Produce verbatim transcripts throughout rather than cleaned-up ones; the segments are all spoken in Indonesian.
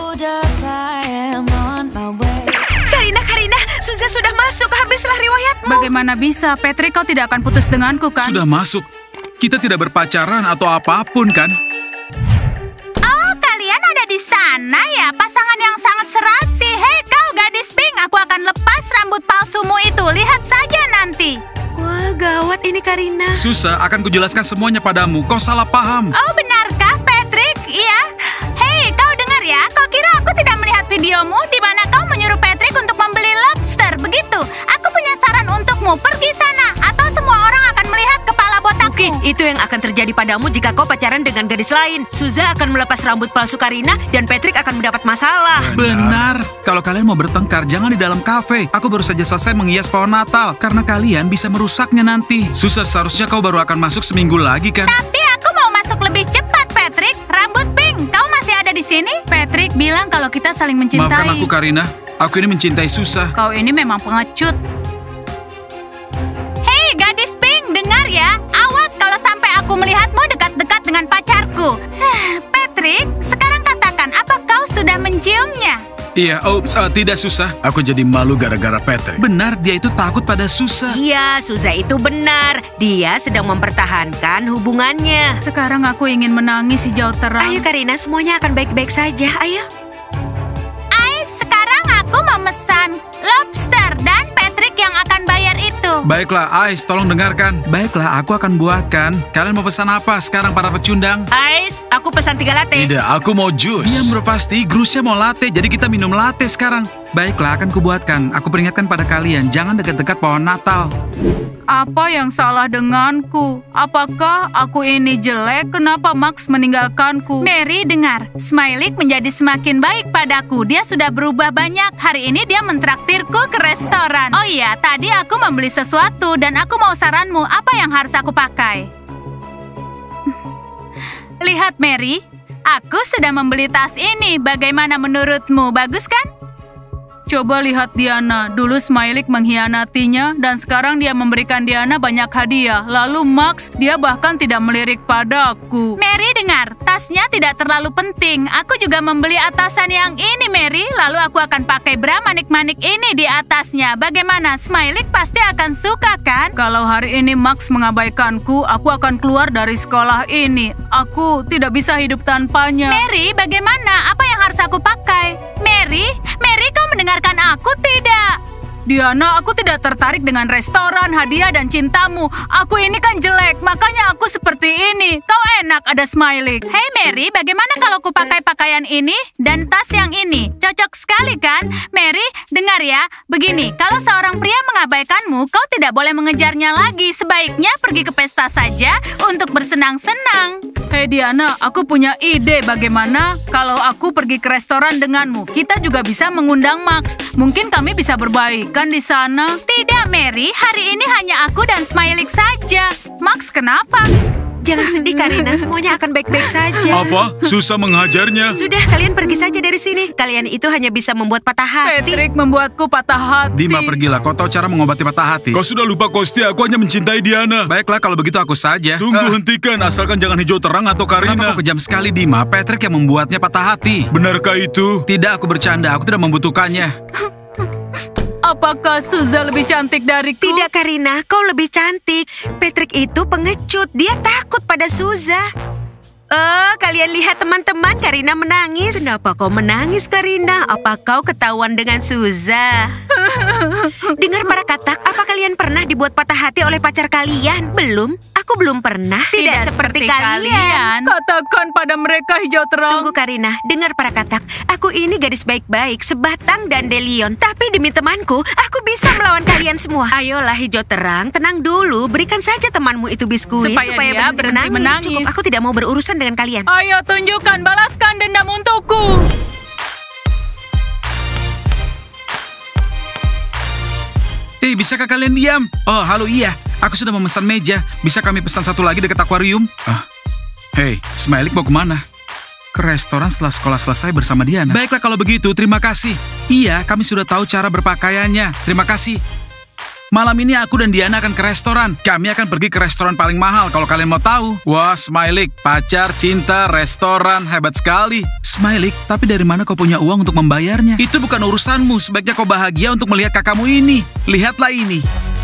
hold up, I am on my way. Karina, Karina, Suza sudah masuk. Habislah riwayatmu. Bagaimana bisa? Patrick, kau tidak akan putus denganku, kan? Sudah masuk. Kita tidak berpacaran atau apapun, kan? Oh, kalian ada di sana ya? Pasangan yang sangat serasi. Hei kau gadis pink, aku akan lepas rambut palsumu itu. Lihat saja nanti. Wah, gawat ini Karina. Susa, akan kujelaskan semuanya padamu. Kau salah paham. Oh, benarkah, Patrick? Iya. Hei, kau dengar ya? Kau kira aku tidak melihat videomu di mana kau menyuruh Patrick untuk membeli lobster, begitu? Aku punya saran untukmu. Pergi sana, atau semua orang akan melihat kepala botakmu. Mungkin itu yang akan terjadi padamu jika kau pacaran dengan gadis lain. Suza akan melepas rambut palsu Karina dan Patrick akan mendapat masalah. Benar. Kalau kalian mau bertengkar, jangan di dalam kafe. Aku baru saja selesai menghias pohon Natal. Karena kalian bisa merusaknya nanti. Susah, seharusnya kau baru akan masuk seminggu lagi, kan? Tapi aku mau masuk lebih cepat, Patrick. Rambut pink, kau masih ada di sini? Patrick bilang kalau kita saling mencintai. Maafkan aku, Karina. Aku ini mencintai Susa. Kau ini memang pengecut. Hei, gadis pink, dengar ya. Awas kalau sampai aku melihatmu dekat-dekat dengan pacarku. Patrick, sekarang katakan, apa kau sudah menciumnya? Iya, oh uh, tidak Susa. Aku jadi malu gara-gara Patrick. Benar, dia itu takut pada Susa. Iya, Suza itu benar. Dia sedang mempertahankan hubungannya. Sekarang aku ingin menangis hijau terang. Ayo Karina, semuanya akan baik-baik saja. Ayo. Ais, sekarang aku memesan lobster dan Patrick yang akan bayar itu. Baiklah, Ais, tolong dengarkan. Baiklah, aku akan buatkan. Kalian mau pesan apa sekarang para pecundang? Ais, aku pesan tiga latte. Tidak, aku mau jus. Diam bro, pasti. Grusnya mau latte, jadi kita minum latte sekarang. Baiklah, akan kubuatkan. Aku peringatkan pada kalian, jangan dekat-dekat pohon Natal. Apa yang salah denganku? Apakah aku ini jelek? Kenapa Max meninggalkanku? Mary, dengar. Smiley menjadi semakin baik padaku. Dia sudah berubah banyak. Hari ini dia mentraktirku ke restoran. Oh iya, tadi aku membeli sesuatu dan aku mau saranmu. Apa yang harus aku pakai? Lihat, Mary. Aku sudah membeli tas ini. Bagaimana menurutmu? Bagus kan? Coba lihat Diana, dulu Smiley mengkhianatinya dan sekarang dia memberikan Diana banyak hadiah. Lalu Max, dia bahkan tidak melirik padaku. Mary, dengar, tasnya tidak terlalu penting. Aku juga membeli atasan yang ini, Mary. Lalu aku akan pakai bra manik-manik ini di atasnya. Bagaimana? Smiley pasti akan suka, kan? Kalau hari ini Max mengabaikanku, aku akan keluar dari sekolah ini. Aku tidak bisa hidup tanpanya. Mary, bagaimana? Apa yang harus aku pakai? Mary, Mary, kau mendengarkan aku tidak? Diana, aku tidak tertarik dengan restoran, hadiah, dan cintamu. Aku ini kan jelek, makanya aku seperti ini. Kau enak ada Smiley. Hei Mary, bagaimana kalau aku pakai pakaian ini dan tas yang ini? Cocok sekali kan? Mary, dengar ya. Begini, kalau seorang pria mengabaikanmu, kau tidak boleh mengejarnya lagi. Sebaiknya pergi ke pesta saja untuk bersenang-senang. Hei Diana, aku punya ide. Bagaimana kalau aku pergi ke restoran denganmu? Kita juga bisa mengundang Max. Mungkin kami bisa berbaikan di sana. Tidak, Mary. Hari ini hanya aku dan Smiley saja. Max, kenapa? Jangan sedih Karina, semuanya akan baik-baik saja. Apa? Susah menghajarnya. Sudah, kalian pergi saja dari sini. Kalian itu hanya bisa membuat patah hati. Patrick membuatku patah hati. Dima, pergilah. Kau tahu cara mengobati patah hati. Kau sudah lupa, Kosti. Aku hanya mencintai Diana. Baiklah, kalau begitu aku saja. Tunggu, uh, hentikan. Asalkan jangan hijau terang atau Karina. Kenapa kau kejam sekali, Dima? Patrick yang membuatnya patah hati. Benarkah itu? Tidak, aku bercanda. Aku tidak membutuhkannya. Apakah Suza lebih cantik dariku? Tidak, Karina. Kau lebih cantik. Patrick itu pengecut. Dia takut pada Suza. Oh, kalian lihat teman-teman, Karina menangis. Kenapa kau menangis, Karina? Apa kau ketahuan dengan Suza? Dengar para katak, apa kalian pernah dibuat patah hati oleh pacar kalian? Belum? Aku belum pernah. Tidak, Tidak seperti, seperti kalian. kalian. Katakan pada mereka hijau terang. Tunggu, Karina. Dengar para katak. Aku ini gadis baik-baik, sebatang dan delion. Tapi demi temanku, aku bisa melawan kalian semua. Ayolah hijau terang, tenang dulu. Berikan saja temanmu itu biskuit supaya, supaya dia berhenti menangis. menangis. Cukup, aku tidak mau berurusan dengan kalian. Ayo tunjukkan, balaskan dendam untukku. Eh, bisakah kalian diam? Oh, halo, iya. Aku sudah memesan meja. Bisa kami pesan satu lagi dekat akuarium? Ah. Hei, Smiley mau kemana? Ke restoran setelah sekolah selesai bersama Diana. Baiklah kalau begitu, terima kasih. Iya, kami sudah tahu cara berpakaiannya. Terima kasih. Malam ini aku dan Diana akan ke restoran. Kami akan pergi ke restoran paling mahal kalau kalian mau tahu. Wah, Smiley, pacar, cinta, restoran, hebat sekali. Smiley, tapi dari mana kau punya uang untuk membayarnya? Itu bukan urusanmu, sebaiknya kau bahagia untuk melihat kakakmu ini. Lihatlah ini.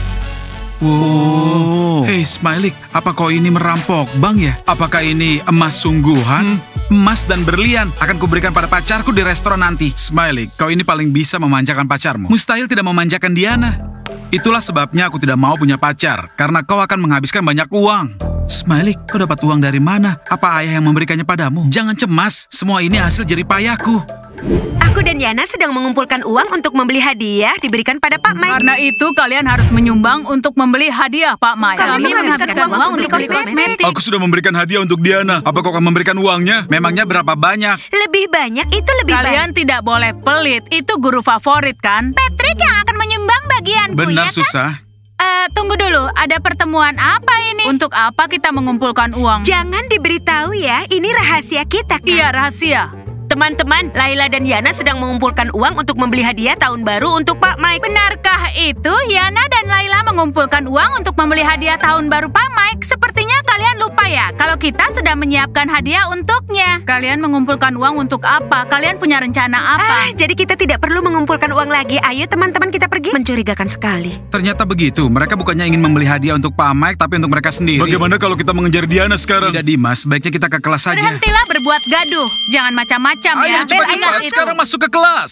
Wow. Hei Smiley, apa kau ini merampok bank ya? Apakah ini emas sungguhan? Hmm, emas dan berlian akan kuberikan pada pacarku di restoran nanti. Smiley, kau ini paling bisa memanjakan pacarmu. Mustahil tidak memanjakan Diana. Itulah sebabnya aku tidak mau punya pacar, karena kau akan menghabiskan banyak uang. Smiley, kau dapat uang dari mana? Apa ayah yang memberikannya padamu? Jangan cemas, semua ini hasil jerih payahku. Aku dan Yana sedang mengumpulkan uang untuk membeli hadiah diberikan pada Pak Mike. Karena itu kalian harus menyumbang untuk membeli hadiah, Pak Mike. Kami Kami menghabiskan menghabiskan uang uang untuk untuk beli beli kosmetik. Aku sudah memberikan hadiah untuk Diana. Apa kau akan memberikan uangnya? Memangnya berapa banyak? Lebih banyak itu lebih Kalian baik. tidak boleh pelit. Itu guru favorit kan? Patrick yang akan menyumbang bagianku, Benar, ya kan? susah. Eh, tunggu dulu. Ada pertemuan apa ini? Untuk apa kita mengumpulkan uang? Jangan diberitahu ya, ini rahasia kita kan? Iya, rahasia. Teman-teman, Laila dan Yana sedang mengumpulkan uang untuk membeli hadiah tahun baru untuk Pak Mike. Benarkah itu? Yana dan Laila mengumpulkan uang untuk membeli hadiah tahun baru Pak Mike. Sepertinya kalian lupa ya, kalau kita sudah menyiapkan hadiah untuknya. Kalian mengumpulkan uang untuk apa? Kalian punya rencana apa? Ah, jadi kita tidak perlu mengumpulkan uang lagi. Ayo teman-teman kita pergi. Mencurigakan sekali. Ternyata begitu. Mereka bukannya ingin membeli hadiah untuk Pak Mike, tapi untuk mereka sendiri. Bagaimana kalau kita mengejar Diana sekarang? Tidak, Dimas. Sebaiknya kita ke kelas saja. Berhentilah berbuat gaduh. Jangan macam-macam ya. Ayo, cepat-cepat. Sekarang masuk ke kelas.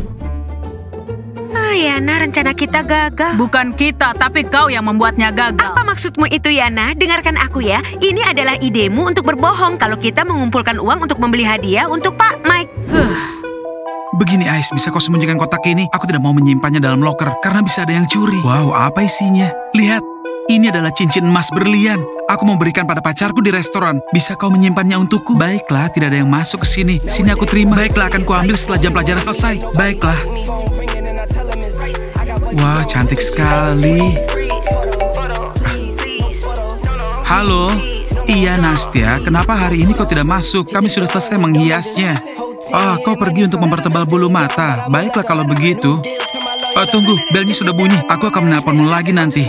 Ah, Yana, rencana kita gagal. Bukan kita, tapi kau yang membuatnya gagal. Apa maksudmu itu, Yana? Dengarkan aku ya. Ini adalah idemu untuk berbohong kalau kita mengumpulkan uang untuk membeli hadiah untuk Pak Mike. Begini, Ais, bisa kau sembunyikan kotak ini? Aku tidak mau menyimpannya dalam loker, karena bisa ada yang curi. Wow, apa isinya? Lihat, ini adalah cincin emas berlian. Aku mau berikan pada pacarku di restoran. Bisa kau menyimpannya untukku? Baiklah, tidak ada yang masuk ke sini. Sini aku terima. Baiklah, akan kuambil setelah jam pelajaran selesai. Baiklah. Wah, cantik sekali. Halo. Iya, Nastia. Kenapa hari ini kau tidak masuk? Kami sudah selesai menghiasnya. Oh, kau pergi untuk mempertebal bulu mata. Baiklah kalau begitu. Oh, tunggu, belnya sudah bunyi. Aku akan menelponmu lagi nanti.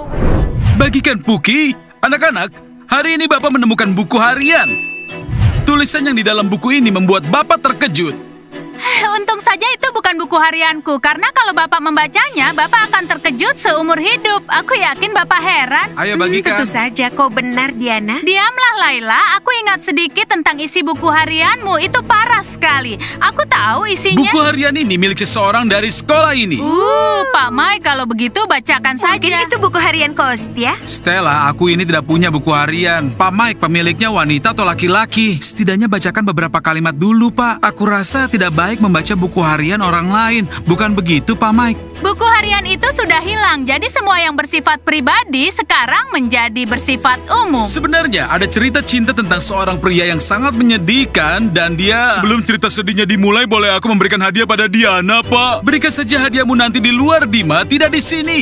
Bagikan Puki. Anak-anak, hari ini Bapak menemukan buku harian. Tulisan yang di dalam buku ini membuat Bapak terkejut. Untung saja itu bukan buku harianku, karena kalau Bapak membacanya, Bapak akan terkejut seumur hidup. Aku yakin Bapak heran. Ayo Hmm, bagikan. tentu saja, kau benar, Diana. Diamlah, Laila. Aku ingat sedikit tentang isi buku harianmu. Itu parah sekali. Aku tahu isinya. Buku harian ini milik seseorang dari sekolah ini. Uh, Pak Mai, kalau begitu bacakan Mungkin saja. itu buku harian Kostia. Stella, aku ini tidak punya buku harian. Pak Mike, pemiliknya wanita atau laki-laki? Setidaknya bacakan beberapa kalimat dulu, Pak. Aku rasa tidak baik membaca buku harian orang lain. Bukan begitu, Pak Mike? Buku harian itu sudah hilang, jadi semua yang bersifat pribadi sekarang menjadi bersifat umum. Sebenarnya ada cerita cinta tentang seorang pria yang sangat menyedihkan dan dia... Sebelum cerita sedihnya dimulai, boleh aku memberikan hadiah pada Diana, Pak? Berikan saja hadiahmu nanti di luar, Dima, tidak di sini.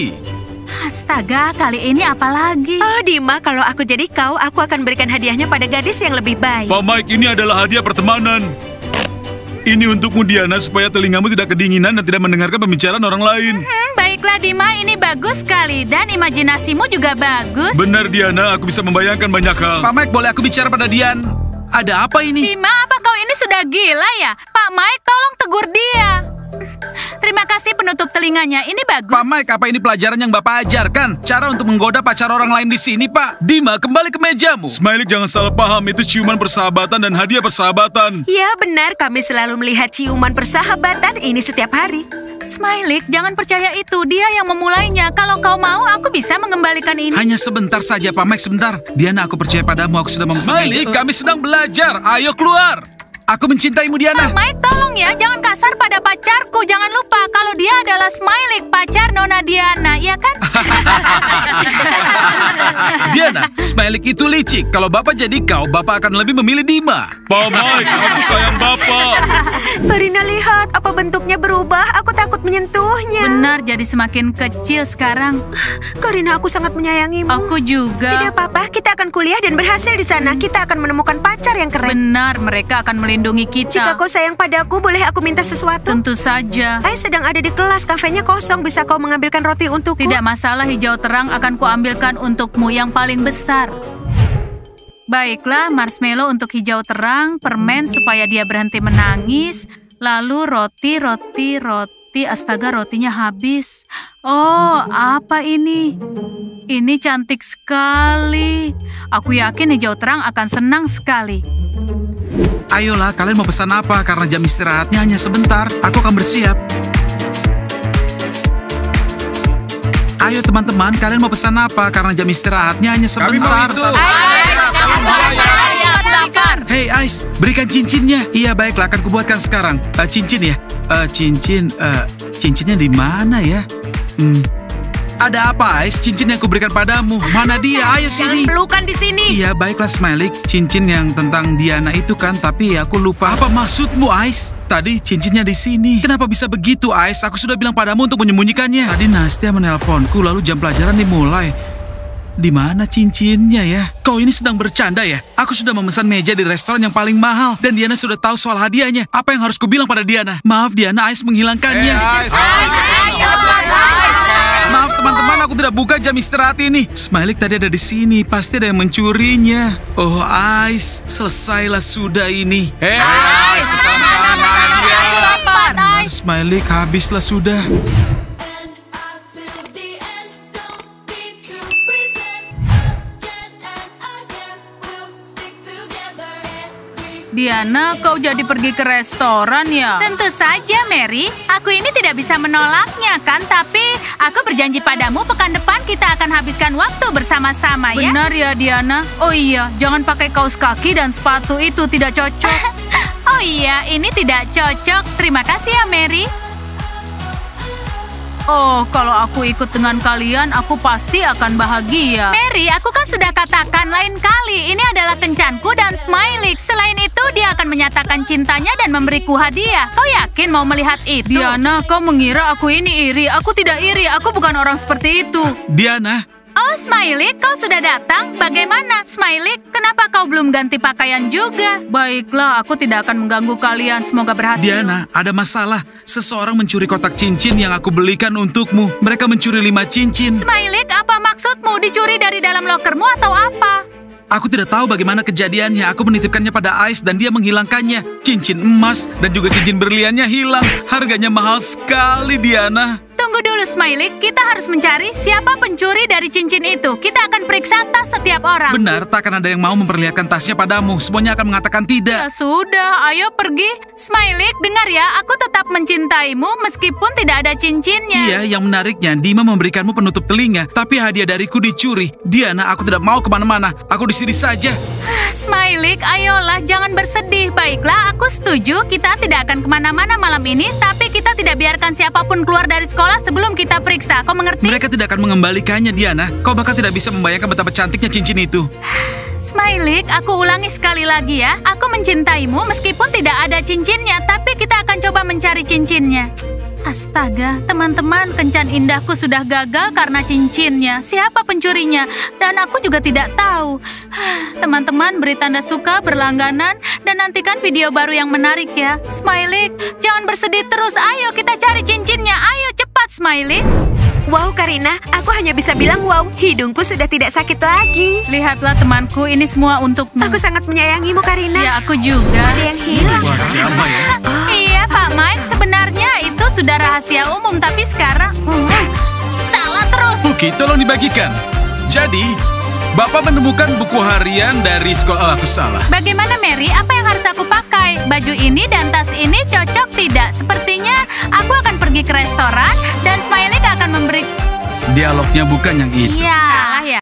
Astaga, kali ini apa lagi? Oh, Dima, kalau aku jadi kau, aku akan berikan hadiahnya pada gadis yang lebih baik. Pak Mike, ini adalah hadiah pertemanan. Ini untukmu, Diana, supaya telingamu tidak kedinginan dan tidak mendengarkan pembicaraan orang lain. Hmm, baiklah Dima, ini bagus sekali. Dan imajinasimu juga bagus. Benar, Diana, aku bisa membayangkan banyak hal. Pak Mike, boleh aku bicara pada Dian? Ada apa ini? Dima, apa kau ini sudah gila ya? Pak Mike, tolong tegur dia. Terima kasih penutup telinganya, ini bagus. Pak Mike, apa ini pelajaran yang Bapak ajarkan? Cara untuk menggoda pacar orang lain di sini, Pak. Dima, kembali ke mejamu. Smiley, jangan salah paham. Itu ciuman persahabatan dan hadiah persahabatan. Ya, benar. Kami selalu melihat ciuman persahabatan ini setiap hari. Smiley, jangan percaya itu. Dia yang memulainya. Kalau kau mau, aku bisa mengembalikan ini. Hanya sebentar saja, Pak Mike, sebentar. Diana, aku percaya padamu. Aku sudah memesan Smiley, meja. Kami sedang belajar. Ayo keluar. Aku mencintaimu, Diana. Pak Mike, tolong ya. Jangan kasar pada pacarku. Jangan lupa kalau dia adalah Smiley, pacar Nona Diana. Iya kan? Diana, Smiley itu licik. Kalau Bapak jadi kau, Bapak akan lebih memilih Dima. Pak Mike, aku sayang Bapak. Karina, lihat apa bentuknya berubah. Aku takut takut menyentuhnya. Benar, jadi semakin kecil sekarang. Karina, aku sangat menyayangimu. Aku juga. Tidak apa-apa, kita akan kuliah dan berhasil di sana. Kita akan menemukan pacar yang keren. Benar, mereka akan melindungi kita. Jika kau sayang padaku, boleh aku minta sesuatu? Tentu saja. Ais sedang ada di kelas, kafenya kosong. Bisa kau mengambilkan roti untukku? Tidak masalah, hijau terang akan kuambilkan untukmu yang paling besar. Baiklah, marshmallow untuk hijau terang, permen supaya dia berhenti menangis, lalu roti, roti, roti. Astaga, rotinya habis. Oh, apa ini? Ini cantik sekali. Aku yakin hijau terang akan senang sekali. Ayolah, kalian mau pesan apa? Karena jam istirahatnya hanya sebentar. Aku akan bersiap. Ayo teman-teman, kalian mau pesan apa? Karena jam istirahatnya hanya sebentar. Kami mau itu. Hei Ais, berikan cincinnya. Iya baiklah, akan kubuatkan sekarang. Uh, cincin ya? Uh, cincin, uh, cincinnya di mana ya? Hmm. Ada apa Ais? Cincin yang kuberikan padamu. Mana dia? Ayo sini. Pelukan di sini. Iya baiklah Smiley. Cincin yang tentang Diana itu kan, tapi aku lupa. Apa maksudmu Ais? Tadi cincinnya di sini. Kenapa bisa begitu Ais? Aku sudah bilang padamu untuk menyembunyikannya. Tadi Nastia menelponku, lalu jam pelajaran dimulai. Di mana cincinnya ya? Kau ini sedang bercanda ya? Aku sudah memesan meja di restoran yang paling mahal dan Diana sudah tahu soal hadiahnya. Apa yang harus kubilang pada Diana? Maaf Diana, Ais menghilangkannya. Ais, Maaf teman-teman, aku tidak buka jam istirahat ini. Smiley tadi ada di sini, pasti ada yang mencurinya. Oh Ais, selesailah sudah ini. Hei, Ais, pesan mana dia? Smiley habislah sudah. Diana, kau jadi pergi ke restoran ya? Tentu saja, Mary. Aku ini tidak bisa menolaknya kan, tapi aku berjanji padamu pekan depan kita akan habiskan waktu bersama-sama ya. Benar ya Diana? Oh iya, jangan pakai kaos kaki dan sepatu itu, tidak cocok. Oh iya, ini tidak cocok. Terima kasih ya, Mary. Oh, kalau aku ikut dengan kalian, aku pasti akan bahagia. Mary, aku kan sudah katakan lain kali. Ini adalah kencanku dan Smiley. Selain itu, dia akan menyatakan cintanya dan memberiku hadiah. Kau yakin mau melihat itu? Diana, kau mengira aku ini iri. Aku tidak iri, aku bukan orang seperti itu. Diana. Oh, Smiley, kau sudah datang. Bagaimana, Smiley? Kenapa kau belum ganti pakaian juga? Baiklah, aku tidak akan mengganggu kalian. Semoga berhasil. Diana, ada masalah. Seseorang mencuri kotak cincin yang aku belikan untukmu. Mereka mencuri lima cincin. Smiley, apa maksudmu? Dicuri dari dalam lokermu atau apa? Aku tidak tahu bagaimana kejadiannya. Aku menitipkannya pada Ais dan dia menghilangkannya. Cincin emas dan juga cincin berliannya hilang. Harganya mahal sekali, Diana. Tunggu dulu, Smiley. Kita harus mencari siapa pencuri dari cincin itu. Kita akan periksa tas setiap orang. Benar, tak akan ada yang mau memperlihatkan tasnya padamu. Semuanya akan mengatakan tidak. Ya sudah, ayo pergi. Smiley, dengar ya. Aku tetap mencintaimu meskipun tidak ada cincinnya. Iya, yang menariknya, Dima memberikanmu penutup telinga. Tapi hadiah dariku dicuri. Diana, aku tidak mau kemana-mana. Aku di sini saja. Smiley, ayolah, jangan bersedih. Baiklah, aku setuju. Kita tidak akan kemana-mana malam ini. Tapi kita tidak biarkan siapapun keluar dari sekolah sebelum kita periksa. Kau mengerti? Mereka tidak akan mengembalikannya, Diana. Kau bahkan tidak bisa membayangkan betapa cantiknya cincin itu. Smiley, aku ulangi sekali lagi ya. Aku mencintaimu meskipun tidak ada cincinnya. Tapi kita akan coba mencari cincinnya. Astaga, teman-teman, kencan indahku sudah gagal karena cincinnya. Siapa pencurinya? Dan aku juga tidak tahu. Teman-teman, beri tanda suka, berlangganan, dan nantikan video baru yang menarik ya. Smiley, jangan bersedih terus. Ayo kita cari cincinnya. Ayo cepat, Smiley. Wow, Karina, aku hanya bisa bilang wow. Hidungku sudah tidak sakit lagi. Lihatlah temanku, ini semua untukmu. Aku sangat menyayangimu, Karina. Ya, aku juga. Ada yang hilang. Wah, siapa ya? Oh. Iya, Pak Mike. Sebenarnya itu sudah rahasia umum, tapi sekarang hmm, salah terus. Buki, tolong dibagikan. Jadi, Bapak menemukan buku harian dari sekolah. Oh, aku salah. Bagaimana, Mary? Apa yang harus aku pakai? Baju ini dan tas ini cocok tidak? Sepertinya aku akan pergi ke restoran dan Smiley akan memberi... Dialognya bukan yang itu. Iya. Salah ya?